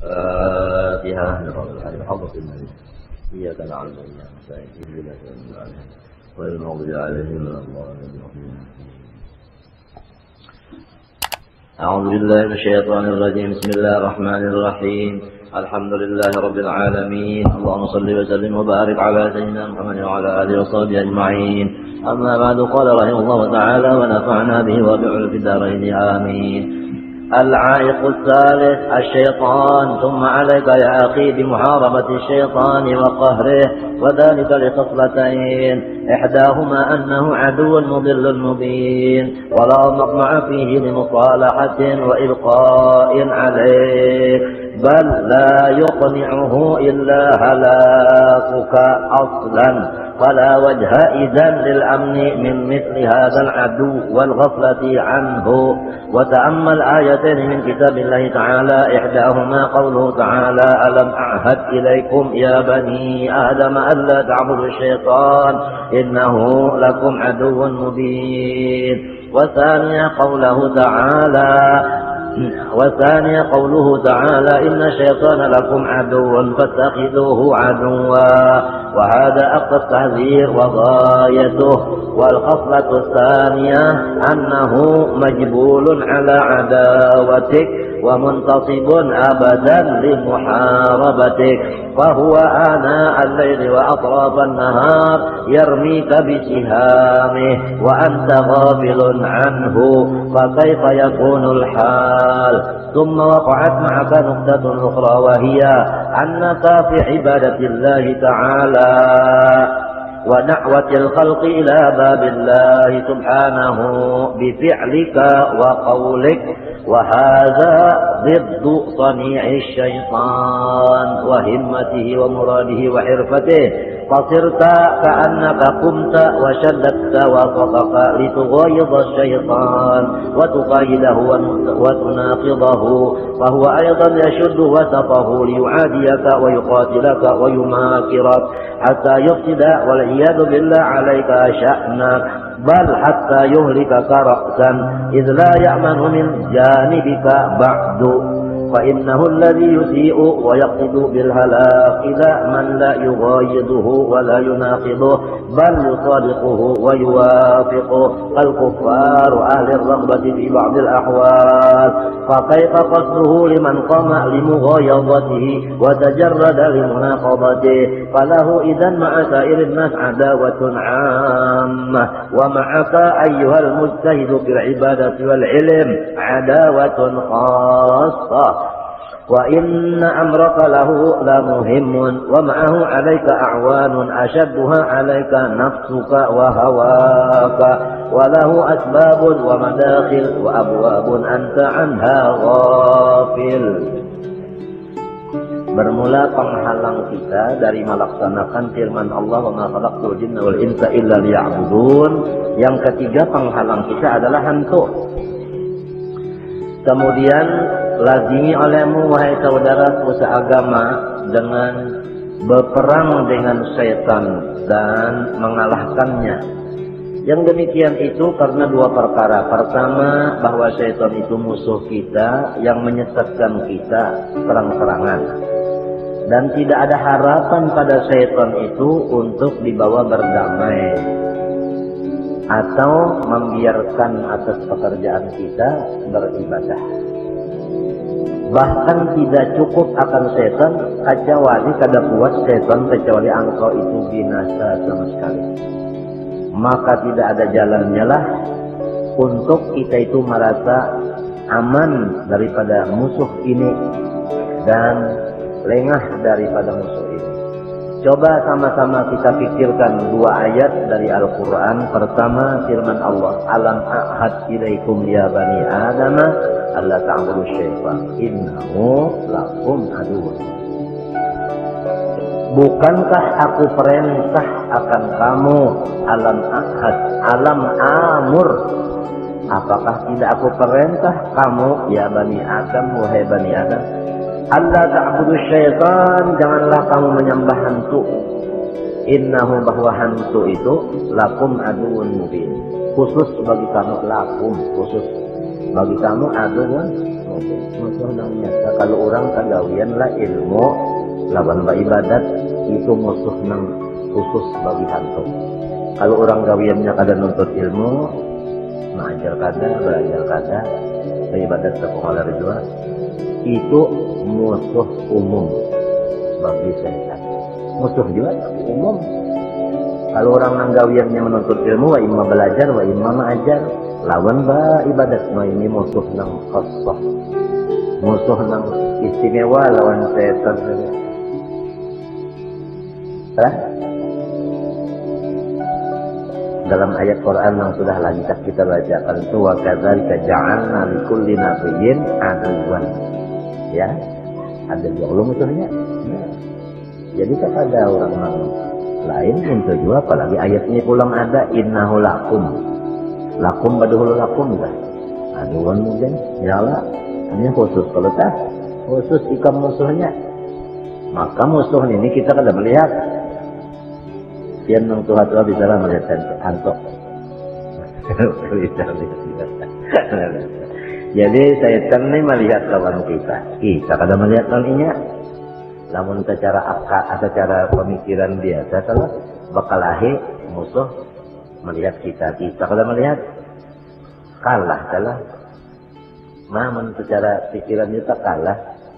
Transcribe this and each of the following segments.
فاتحة لرب العالمين حفظ النبي إياك نعبد وإياك نستعين اهدنا الصراط المستقيم غير المغضوب عليهم ولا الضالين. أعوذ بالله من الشيطان الرجيم. بسم الله الرحمن الرحيم. الحمد لله رب العالمين. اللهم صل وسلم وبارك على سيدنا محمد وعلى آله وصحبه أجمعين. أما بعد، قال رحمه الله تعالى ونفعنا به وبعلم في الدارين آمين. العائق الثالث الشيطان. ثم عليك يا أخي بمحاربة الشيطان وقهره، وذلك لخصلتين: إحداهما أنه عدو مضل مبين ولا مطمع فيه لمصالحة وإبقاء عليه، بل لا يقنعه إلا هلاكك أصلا، فلا وجه إذن للأمن من مثل هذا العدو والغفلة عنه. وتأمل آيتين من كتاب الله تعالى، إحداهما قوله تعالى: ألم أعهد إليكم يا بني آدم ألا تعبدوا الشيطان إنه لكم عدو مبين. وثانيا قوله تعالى: إن الشيطان لكم عدو فاتخذوه عدوا. وهذا أقصى التحذير وغايته. والخصلة الثانية أنه مجبول على عداوتك ومنتصب أبدا لمحاربتك، فهو آناء الليل وأطراف النهار يرميك بسهامه وأنت غافل عنه، فكيف يكون الحال؟ ثم وقعت معك نقطة أخرى، وهي أنك في عبادة الله تعالى ودعوة الخلق إلى باب الله سبحانه بفعلك وقولك، وهذا ضد صنيع الشيطان وهمته ومراده وحرفته، فصرت كأنك قمت وشددت وسطك لتغايظ الشيطان وتقايده وتناقضه، فهو أيضا يشد وسطه ليعاديك ويقاتلك ويماكرك حتى يفسد والعياذ بالله عليك شأنك، بل حتى يهلكك رأسا، إذ لا يأمن من جانبك بعد، فإنه الذي يسيء ويقصد بالهلاك إذا من لا يغايضه ولا يناقضه بل يصادقه ويوافقه الكفار أهل الرغبة في بعض الأحوال، فكيف قصده لمن قام لمغايظته وتجرد لمناقضته؟ فله إذن مع سائر الناس عداوة عامة، ومعك أيها المجتهد في العبادة والعلم عداوة خاصة، وإن أمرك له لمهم، ومعه عليك أعوان أشدها عليك نفسك وهواك، وله أسباب ومداخل وأبواب أنت عنها غافل. Bermula penghalang kita dari melaksanakan firman Allah, wa ma khalaqtul jinna wal insa illa liya'budun. Yang ketiga penghalang kita adalah hantu. Kemudian lazimi olehmu wahai saudara seagama dengan berperang dengan syaitan dan mengalahkannya. Yang demikian itu karena dua perkara. Pertama, bahwa syaitan itu musuh kita yang menyesatkan kita terang-terangan, dan tidak ada harapan pada syaitan itu untuk dibawa berdamai atau membiarkan atas pekerjaan kita beribadah. Bahkan tidak cukup akan syaitan, kecuali kada puas syaitan kecuali engkau itu binasa sama sekali. Maka tidak ada jalannya lah untuk kita itu merasa aman daripada musuh ini dan lengah daripada musuh ini. Coba sama-sama kita pikirkan dua ayat dari Al-Quran. Pertama, firman Allah: Alam a'had ilaikum ya bani Adam alla ta'budu syaitan innahu lakum aduwwun. Bukankah aku perintah akan kamu? Alam ahad, alam amur. Apakah tidak aku perintah kamu ya bani Adam, wahai bani Adam, Allah ta'budu syaitan, janganlah kamu menyembah hantu. Innahu, bahwa hantu itu lakum aduun mubin, khusus bagi kamu, lakum khusus. Bagi kamu aduan musuh nang nyata. Kalau orang kagawian lah ilmu lawan ibadat itu musuh nang khusus bagi hantu. Kalau orang gawiannya kada nuntut ilmu, mengajar kada, belajar kada, ibadat sekolah juga, itu musuh umum bagi setan. Musuh juga tapi umum. Kalau orang nang gawiannya menuntut ilmu, wa imma belajar, wa imma mengajar, lawan ibadat, ini musuh nang khusus, musuh nang istimewa lawan setan. Dalam ayat Quran yang sudah lancar kita bacakan itu wa kadzalika ja'alna likulli nabiyyin aduwan. Ya, ada juga musuhnya. Nah, jadi kepada orang lain untuk juga, apalagi ayatnya pulang ada innahu lakum badhul lakum dah. Aduwan mungkin nyala. Ini khusus kalau tak khusus ikam musuhnya. Maka musuh ini kita kada melihat. Yang nang Tuhan bisa lah melihat antok. Jadi setan ini melihat lawan kita. Kita kada melihat lawannya. Namun secara akal atau secara pemikiran biasa kalau bakalahi musuh melihat kita kada melihat kalah kalah. Namun secara pikiran kita kalah.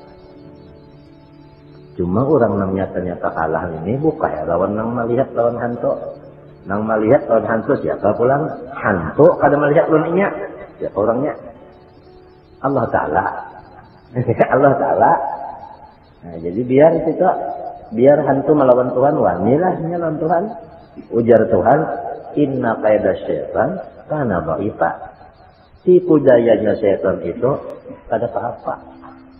Cuma orang nang nyata-nyata kalah ini bukan ya lawan nang melihat lawan hantu. Nang melihat lawan hantu siapa pulang? Hantu kada melihat lawannya. Siapa orangnya? Allah Ta'ala. Allah Ta'ala. Nah, jadi biar hantu melawan Tuhan, wanilah melawan Tuhan. Ujar Tuhan, inna qaida syaitan kana dha'ifa. Tipu dayanya syaitan itu kada apa-apa.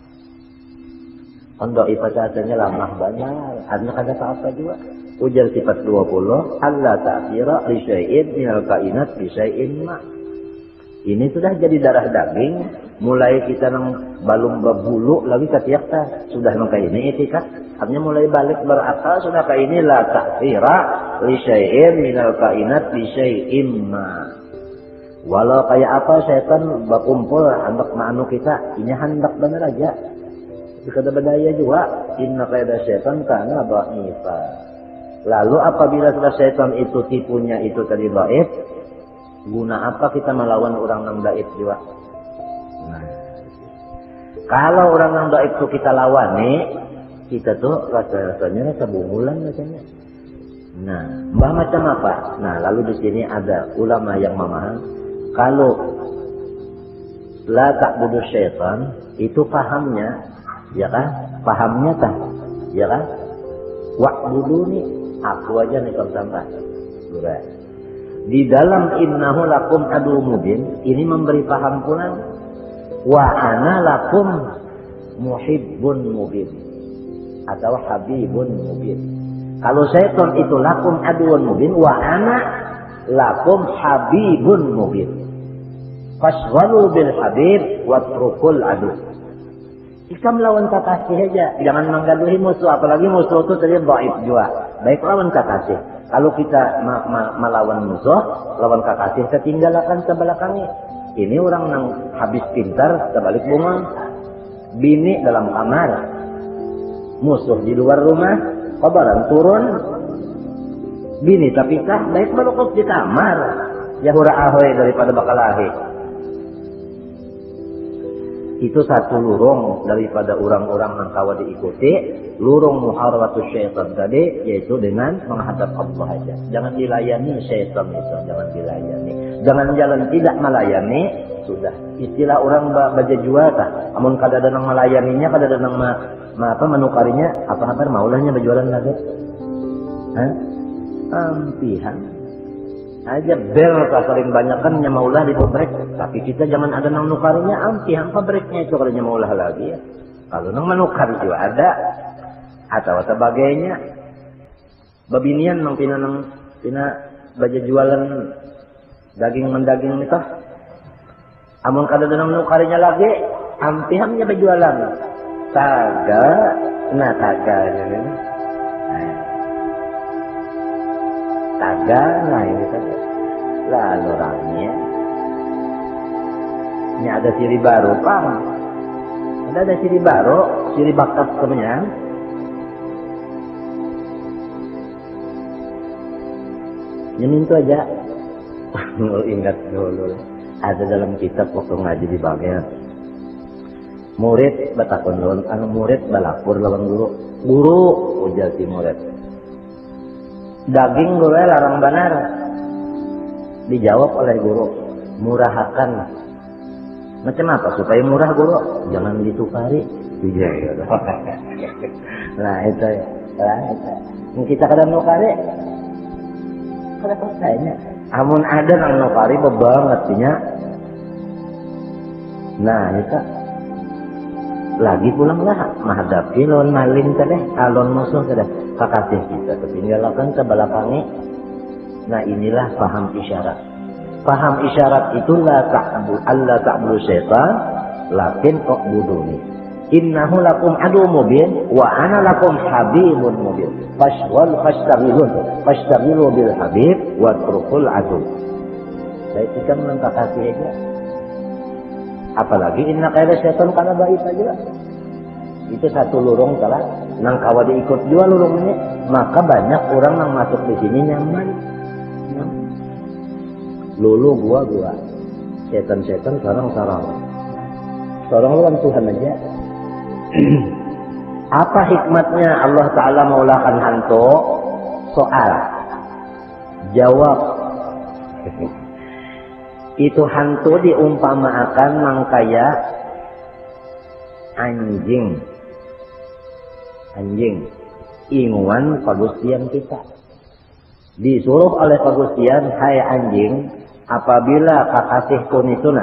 Untuk ibadahnya lamah banyak, anak ada apa juga. Ujar sifat 20, Allah ta'fira li syai'in minal kainat bi syai'in ma. Ini sudah jadi darah daging, mulai kita nang balung berbulu lagi ketiak ta. Sudah nang ini etikat, artinya mulai balik berakal sudah kayak ini la ta'fira li syai'in minal kainat bi syai'in ma. Walau kayak apa setan berkumpul hendak manu kita, ini hendak benar aja. Kada berdaya juga, inna qaida syaitan kana dha'ifa. Lalu apabila sudah syaitan itu tipunya itu tadi dhaif, guna apa kita melawan orang yang dhaif juga? Nah, kalau orang yang dhaif itu kita lawan nih, kita tuh rasanya rasa bungulan rasanya. Nah, macam apa? Nah, lalu di sini ada ulama yang memahami kalau la ta'budu syaitan itu pahamnya, ya kan? Pahamnya kan? Ya kan? Wa'buduni, aku aja nih sampai. Sudah. Di dalam innahu lakum adu mubin, ini memberi paham pula. Wa ana lakum muhibbun mubin. Atau habibun mubin. Kalau syaitan itu lakum aduun mubin, wa ana lakum habibun mubin. Fashghalu bil habib watrukul adu. Kita melawan kekasih aja, jangan menggaduhi musuh, apalagi musuh itu tadi dhaif juga. Baik lawan kekasih. Kalau kita melawan musuh, lawan kekasih, kita tinggalkan sebelakangnya. Ini orang yang habis pintar, terbalik bunga. Bini dalam kamar, musuh di luar rumah, kabaran turun. Bini tapi kah, baik melukuk di kamar. Ya hura ahoy daripada bakalahi. Itu satu lurung daripada orang-orang yang kawa diikuti. Lurung muharabatus syaitan tadi, yaitu dengan menghadap Allah aja. Jangan dilayani syaitan itu, jangan dilayani. Jangan jalan tidak melayani, sudah. Istilah orang baca jual tak. Amun kada ada nang melayaninya, kada ada nang menukarinya, apa kabar maulahnya berjualan lagi? Hah? Ampihan. Aja bel paling banyak kan nyamaulah di pabrik, tapi kita jangan ada nang nukarinya ampihan pabriknya itu kalau nyamaulah lagi ya. Kalau nang menukar juga ada atau sebagainya. Babinian nang pina baja jualan daging mendaging itu. Amun kada ada nang nukarinya lagi, ampihannya berjualan. Taga, taganya ini. Taga, nah ini saja. Lalu orangnya Ini ada siri baru, Pak. Ada siri baru, siri bakat temennya. Ini itu aja. Ingat dulu. Ada dalam kitab waktu ngaji di bagian. Murid batakon lawan, anu murid balapur lawan guru. Guru ujar si murid. Daging gue larang benar. Dijawab oleh guru, murahakan. Macam apa supaya murah guru? Jangan ditukari. Iya. Nah itu ya. Nah, itu. Kita kadang nukari. Kada selesainya. Amun ada nang nukari bebanget nya. Nah itu. Lagi pulanglah menghadapi lawan maling teh, alon musuh teh, kakasih kita ketinggalkan ke balakangi. Nah inilah paham isyarat. Paham isyarat itulah Allah ta'budu syaitan, lakin u'buduni. Innahu lakum adu mubin, wa ana lakum habibun mubin. Fashtaghilu bil habib, wa trukul adu. Saya ikan kakasih aja. Apalagi inna kaida syaitan kana baik aja. Itu satu lorong salah. Nang kawa diikut dua lorong ini, maka banyak orang yang masuk di sini nyaman. Lulu gua. Setan-setan sarang. Sarang lawan Tuhan aja. Apa hikmatnya Allah Ta'ala maulakan hantu? Soal. Jawab. Itu hantu diumpamakan mangkaya anjing inguan pagustian kita. Disuruh oleh pagustian, hai anjing, apabila kakasihku nituna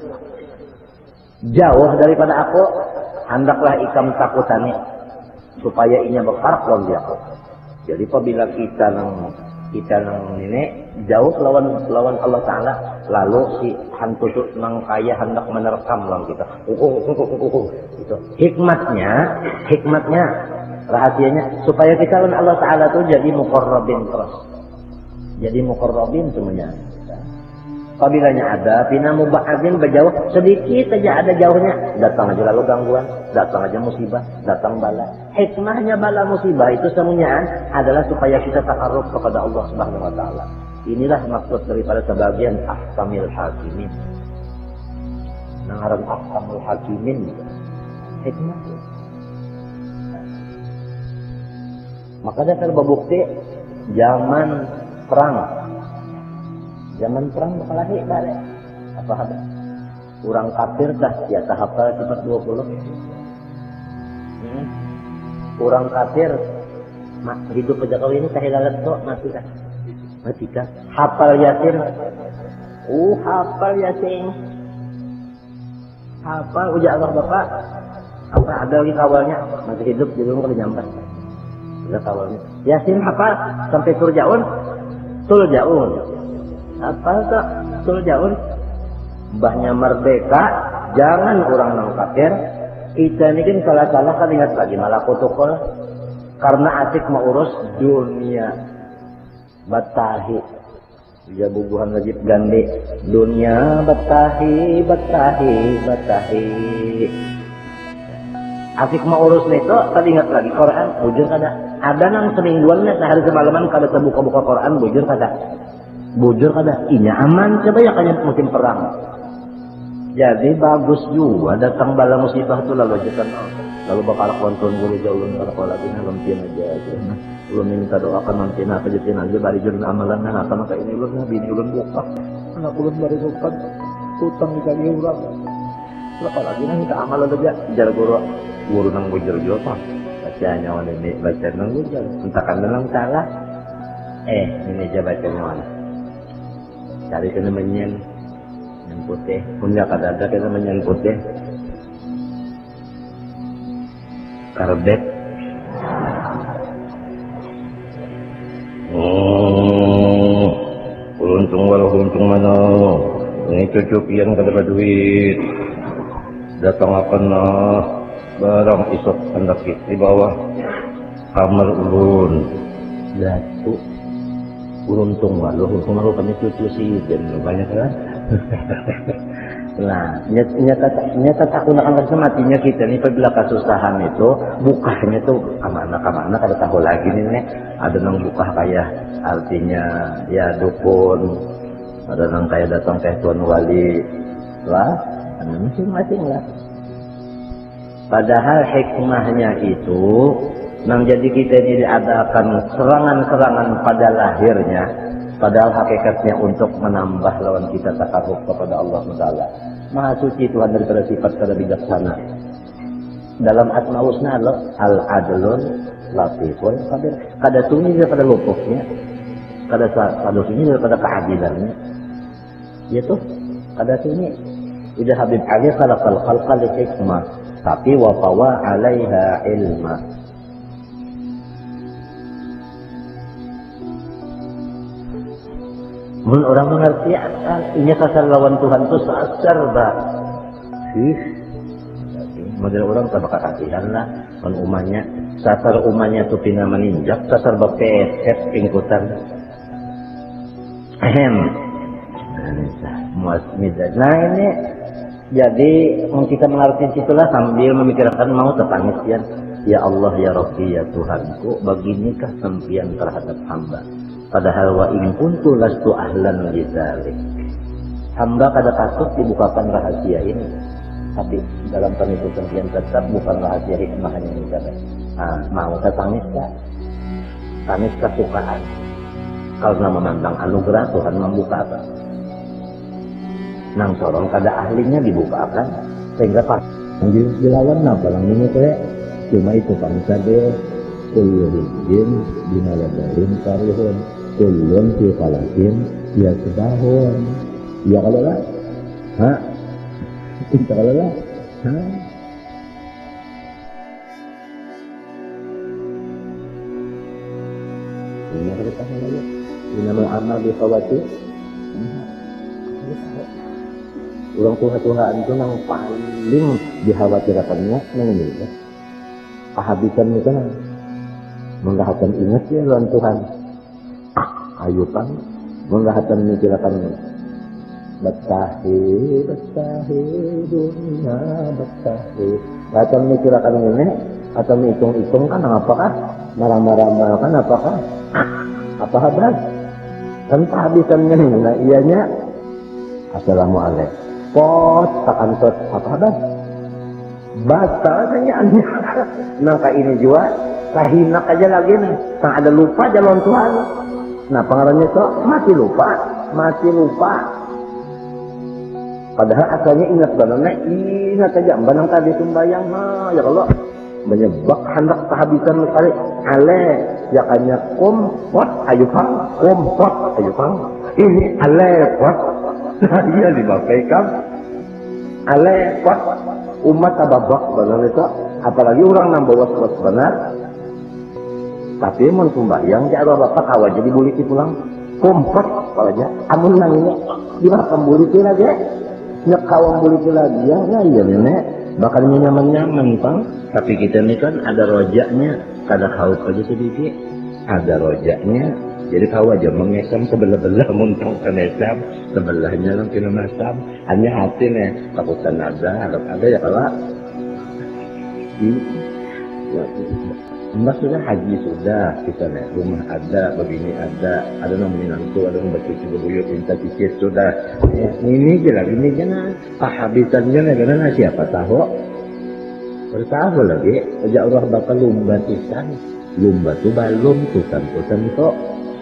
jauh daripada aku, hendaklah ikam takutani supaya inya berharap lawan dia. Jadi apabila kita nang ini jauh lawan Allah Ta'ala, lalu si hantu itu mangkaya hendak menerkam lawan kita. Itu hikmatnya rahasianya supaya kita lawan Allah Ta'ala itu jadi muqarrabin terus. Jadi muqarrabin semuanya. Apabila ada pina muba'adzin berjauh sedikit saja ada jauhnya, datang aja lalu gangguan, datang aja musibah, datang bala. Hikmahnya bala musibah itu semuanya adalah supaya kita takarruf kepada Allah Subhanahu wa taala. Inilah maksud daripada sebagian ahkamil hakimin. Nangaran ahkamul hakimin hikmah. Maka dasar berbukti zaman perang bakalahi balik. Apa ada? Orang kafir dah biasa hafal cepat 20. Orang kafir hidup pada kau ini kahilalat kok mati kah? Hafal Yasin. Hafal Yasin. Hafal ujak Allah Bapak. Apa ada lagi kawalnya? Masih hidup jadi orang nyambat. Ada kawalnya. Yasin hafal sampai turjaun. Apa tak Suljaun mbahnya merdeka, jangan orang nang kafir. Kita ini kan salah-salah kan ingat lagi malah protokol karena asik mengurus dunia batahi ya bubuhan wajib gandhi dunia batahi asik mengurus itu tadi ingat lagi Quran bujur ada nang semingguannya sehari semalaman kada terbuka-buka Quran bujur kada inya aman coba ya kayaknya musim perang. Jadi bagus juga datang bala musibah itu lalu aja lalu bakal konton guru jauh kalau lagi nanti aja belum minta doakan nanti apa jadi aja bari jurun amalan apa maka ini ulun nabi ini ulun buka anak ulun bari bukan utang dikali urang apalagi kita amalan aja jar guru nang bujur juga bacanya ini baca nang bujur entahkan nang salah ini aja bacanya mana cari kena menyen yang putih punya kada ada kena menyen putih karbet untung mana ini cucupian kada duit datang akan barang isok hendak di bawah kamar ulun jatuh untung malu kami cucu sih dan banyak kan Nah, nyata tak gunakan matinya kita nih apabila kesusahan itu bukanya tuh kemana kada tahu lagi nih ada nang buka kayak artinya ya dukun, ada nang kayak datang ke tuan wali lah, masing-masing lah. Padahal hikmahnya itu nang jadi kita ini diadakan serangan-serangan pada lahirnya. Padahal hakikatnya untuk menambah lawan kita takarruf kepada Allah Taala. Maha suci Tuhan daripada sifat kada bijaksana. Dalam asmaul husna Allah al-adlun latiful khabir. Kada sunyi daripada luputnya, kada sunyi daripada keadilannya. Itu kada sunyi. Ida Habib Ali khalaqal khalqa li hikmah, tapi wa tawa 'alaiha ilma. Mun orang mengerti ini kasar lawan Tuhan itu sasar bah. Model orang tak bakal kasihan lah. Kan umanya sasar umanya tu pina meninjak sasar bapet pingkutan. Nah ini jadi kita mengerti situlah sambil memikirkan mau tertangis ya Allah ya Rabbi ya Tuhanku baginikah sempian terhadap hamba. Padahal wa in kuntu lastu ahlan lidzalik. Hamba kada takut dibukakan rahasia ini. Tapi dalam pengikutan yang tetap bukan rahasia hikmahnya ini kada. Mau tangis tak? Tangis kesukaan. Karena memandang anugerah Tuhan membukakan. Nang sorong kada ahlinya dibukakan sehingga pas dilawan apa lang ini teh cuma itu bangsa deh kulluhijin binaladalin karihun kulun fi falakin ya sebahun ya kalau lah kita kalau lah ini ada tahu lagi ini mau amal di khawati orang Tuhan itu yang paling dikhawatirkannya yang ini kehabisan itu kan menggahatan ingat ya lawan Tuhan ayupan menggahatan mikirkan betahi dunia betahi atau mikirkan ini atau hitung-hitung kan apakah marah-marah kan apakah apa habis kan kehabisannya ini nah ianya assalamualaikum pot takkan tot apa habis batalnya aneh nangka ini juga kahinak aja lagi nih tak ada lupa jalan Tuhan. Nah pengaruhnya itu masih lupa padahal asalnya ingat banana ingat aja banang tadi sembayang ya Allah menyebab hendak kehabisan kali ale ya kanya kompot ayo pang ini ale pot iya dibapaikan ale pot umat ababak benar itu apalagi orang nang bawa was benar tapi mun sembahyang ja bapak kawa jadi buliti pulang kompot aja amun nang ini dimakan buliti lagi nya kawang buliti lagi ya iya nenek bakal nyaman-nyaman pang tapi kita ini kan ada rojaknya kada haus aja sedikit ada rojaknya jadi kau aja mengesam sebelah-belah muntang kenesam sebelahnya lang kinamasam hanya hati nih takutan ada ya kalau Mbak sudah haji sudah kita nih rumah ada begini ada namanya nantu ada yang bercuci berbuyut minta cicit sudah ini jangan kehabisannya nih karena siapa tahu bertahu lagi sejak Allah bakal lumba tuh balum tusan kok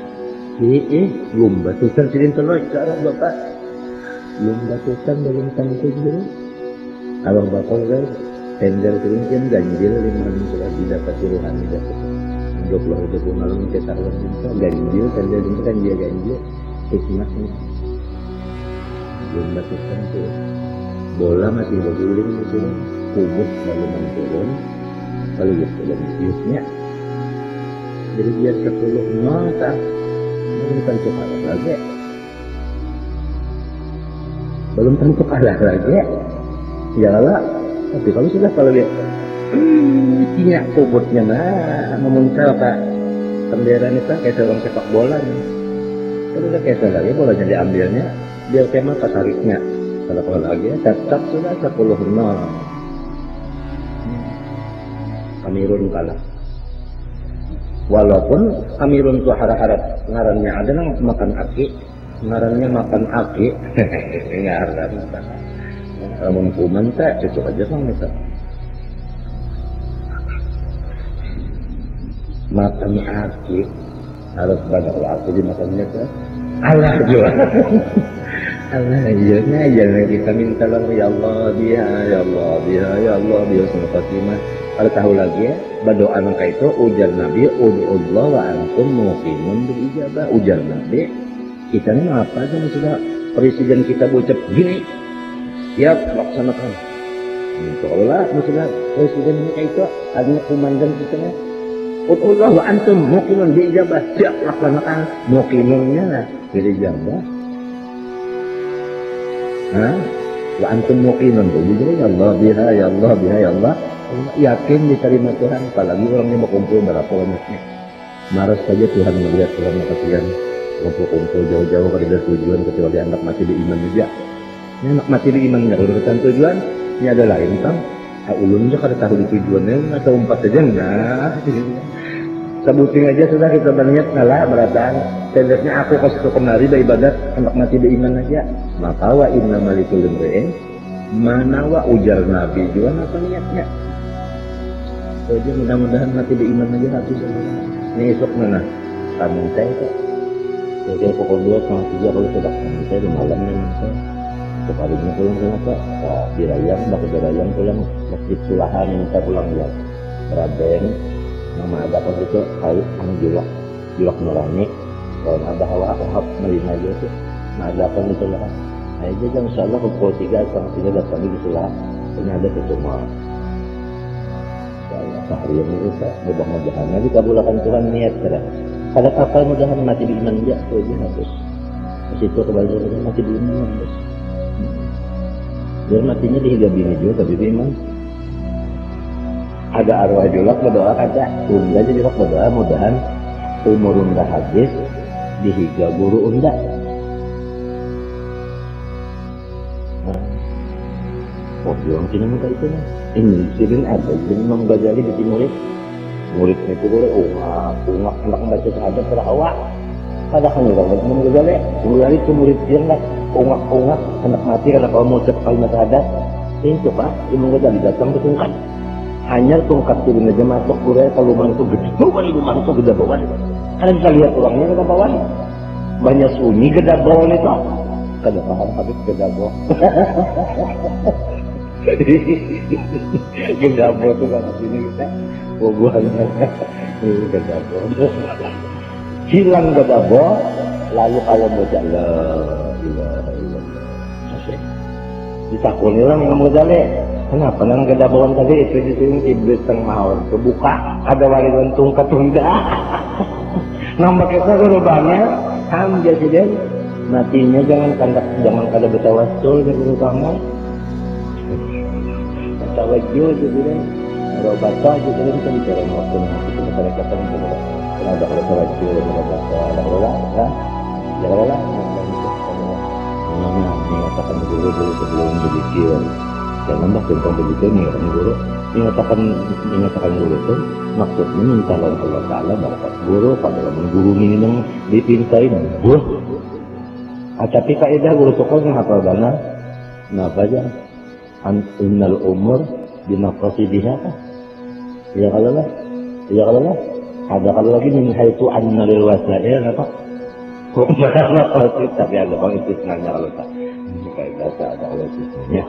lumba tusan silin telur cara bapak lumba tusan belum tentu dulu abang bakal guys tender keringin ganjil 5 sudah didapat rohani dapat 20 malam kita taruh itu ganjil tender itu kan dia ganjil hikmahnya belum batusan tuh bola masih berguling gitu kubus lalu turun lalu gitu biusnya jadi biar 10 mata belum tentu kalah lagi ya lah. Tapi kalau lihat punya kubutnya memuncul pak kendaraan itu kayak seorang sepak bola nih kalau udah kayak lagi bolanya diambilnya biar kemana tasariknya Kalau lagi tetap sudah 10-0. Kamerun kalah. Walaupun Kamerun itu harap-harap ngarannya adalah makan aki, ngarannya makan aki, ngarang. Namun kuman tak cocok aja sama kita. Makan aki harus banyak waktu dimakannya kan. Allah juga. Allah iya jangan kita minta lagi ya Allah dia ya Allah dia ya Allah dia semua Fatimah. Kalau tahu lagi ya, berdoa maka itu ujar Nabi ud'ullah wa antum muqimun bil ijabah. Ujar Nabi, kita ini apa aja sudah presiden kita ucap gini. Ya laksanakan. Insyaallah sudah presiden kita itu ada komandan kita nih. Ud'ullah wa antum muqimun bil ijabah. Siap laksanakan muqimunnya bil ijabah. Wa antum muqimun bil ijabah ya Allah biha ya Allah biha ya Allah. Yakin diterima Tuhan, apalagi orangnya mau kumpul berapa banyaknya. Maras saja Tuhan melihat orang kasihan kumpul jauh-jauh kalau ada tujuan kecuali anak mati di iman juga. Ini anak mati di iman nggak urusan tujuan, ini ada lain kan? Ulunnya kalau tahu di tujuannya atau umpat saja nah. Sebutin aja sudah kita berniat ngalah berataan. Tendasnya aku kasih kemari beribadat anak mati di iman aja. Maka wa inna malikul imri'in mana wa ujar Nabi juga apa niatnya? Jadi mudah-mudahan mati di iman aja habis. Ini esok mana? Kamu saya itu. Jadi pukul 2:30 kalau sudah kamu saya di malamnya saya. Sekalinya pulang kenapa? Dirayang, bakal dirayang pulang masjid Sulahan minta pulang ya. Beraben, nama ada apa itu? Kali julak nurani. Kalau ada hawa melina aja tuh. Nah ada apa di Sulahan? Nah itu jam insyaallah pukul 3:30 datang di Sulahan. Ini ada pertemuan. Seharian itu mudah-mudahan nanti kabulkan Tuhan niat kita. Ada kapal mudahan mati di iman dia itu aja habis. Situ kebalikannya mati di iman habis. Biar matinya dihidup ini juga tapi di iman. Ada arwah julak berdoa kata unda aja julak berdoa mudahan umur unda habis dihiga guru unda. Oh, bilang sini muka itu nih. Ini sirin ada, jadi Imam Ghazali di muridnya itu boleh ungak anak baca syahadat terawak. Padahal Imam Ghazali itu murid dia nggak ungak anak mati karena kalau mau ucap kalimat syahadat. Itu pak Imam Ghazali datang ke tungkat. Hanya tungkat turun aja masuk kuliah kalau lubang itu gede. Lubang itu gede bawah. Kalian bisa lihat orangnya ke bawah. Banyak sunyi gede bawah itu. Kada paham habis gede bawah. Gendabo tuh kan sini kita bubuhan ini gendabo hilang gendabo lalu kalau baca la ilaha illallah ditakuni orang yang modalnya kenapa nang gendaboan tadi itu iblis teng maur kebuka ada warisan tungkat tunda nambah kita gerobangnya jadi deh matinya jangan kada bertawasul jadi utama tawajjuh gitu kan, robata gitu kan kita bicara waktu nanti kita kata itu ada kalau tawajjuh robata ada rola, ya rola, mana mengatakan guru sebelum berzikir, jangan bah tentang begitu mengatakan guru itu maksudnya minta Allah Taala barakat guru pada guru minum dipintain buah, tapi kaidah guru tokohnya apa benar, nah aja. Innal umur binaqasidiha ya kalau lah ada kalau lagi min haitu anna lil wasail apa tapi ada bang itu sebenarnya kalau tak kayak bahasa ada oleh sistemnya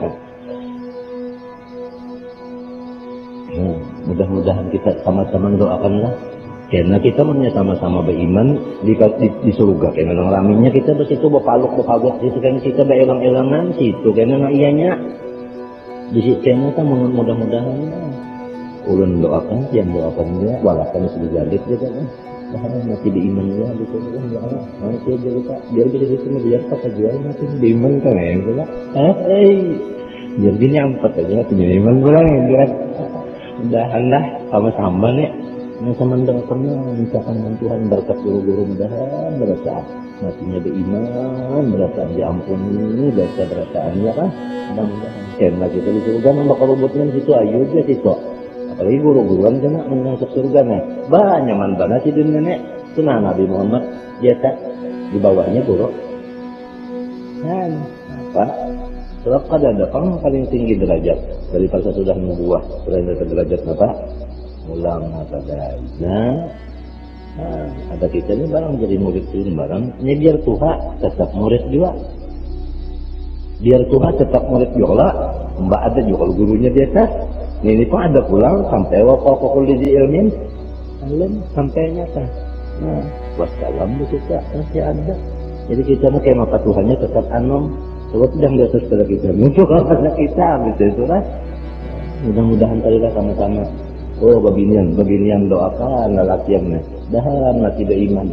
mudah-mudahan kita sama-sama mendoakanlah karena kita sama-sama beriman di surga karena raminya kita besitu bapaluk bapagot situ kan kita berelang-elangan situ karena ianya di situ kan mudah-mudahan ulun doakan yang doakan dia walaupun sudah jadi juga kan masih di iman dia gitu kan ya Allah masih jadi kak biar bisa biar apa jual masih di iman kan ya enggak biar gini empat aja punya iman pulang ya biar mudahan lah sama-sama nih Nah samandang pernah misalkan Tuhan berkat guru-guru mudahan berasa matinya beriman, berasa diampuni, berasa-berasaannya kan. Mudah-mudahan kena kita di surga nambah kerubutnya situ ayu aja situ. Apalagi guru-guruan kena masuk surga nih. Banyak mana sih dunia nih. Sunnah Nabi Muhammad biasa di bawahnya guru. Nah, apa? Sebab ada orang paling tinggi derajat daripada sudah nubuah selain dari derajat apa? Ulang apa nah, ada kita ini barang jadi murid ini barang ini biar Tuhan tetap murid juga, biar Tuhan tetap murid juga, mbak ada juga kalau gurunya di atas ini pun ada pulang sampai wakil di ilmin alim sampai nyata. Nah wassalam itu kita masih ada, jadi kita mau kayak maka Tuhannya tetap anom sebab sedang di atas pada kita muncul pada kita gitu lah. Mudah-mudahan tadilah sama-sama. Oh beginian doakan lalakiannya dahan mati beriman.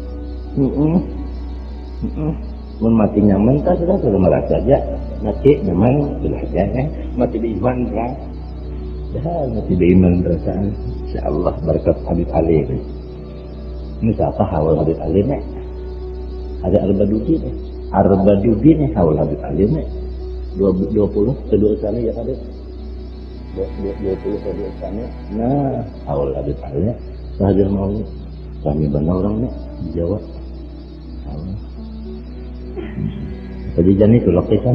Mun mati nyaman tak sudah merasa aja mati nyaman belajar mati beriman kan dahan mati beriman perasaan insyaallah berkat Habib Ali ini siapa hawal Habib Ali nih ada Arbadudi nih hawal Habib Ali nih 20 kedua sana ya Habib 20 kedua sana. Nah awal Habib Ali hadir mau kami benar orangnya di Jawa. Tadi jani itu lokisan.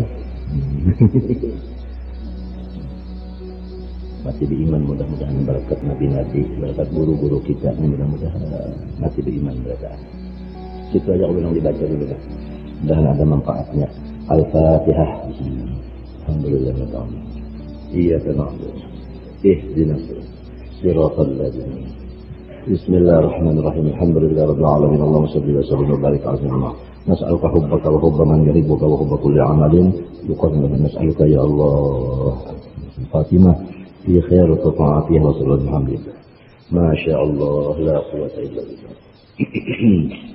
Masih beriman mudah-mudahan berkat Nabi-Nabi, berkat guru-guru kita mudah-mudahan masih beriman mereka. Itu aja ulang dibaca dulu kan. Dan ada manfaatnya. Al-Fatihah. Alhamdulillah. Iya benar. Ihdinas siratal ladzina. Bismillahirrahmanirrahim. Alhamdulillah rabbil alamin. Allahumma shalli wa sallim wa barik ala sayyidina. Nas'aluka hubbaka wa hubba man yuhibbuka wa hubba kulli amalin yuqarribu. Nas'aluka ya Allah. Fatimah fi khair ta'atihi wa sallallahu alaihi wa sallam. Ma sya Allah la quwwata illa billah.